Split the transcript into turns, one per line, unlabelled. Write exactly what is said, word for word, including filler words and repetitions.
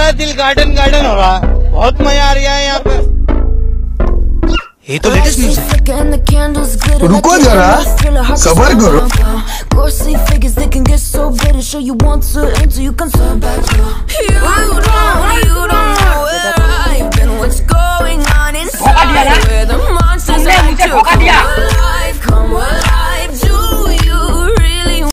पूरा दिल garden garden हो रहा है, बहुत मजा आ रहा है यहाँ पे।
ये तो लेटेस्ट न्यूज़ है।
रुको जरा, सबर करो।
You don't, you don't know where I've been, what's going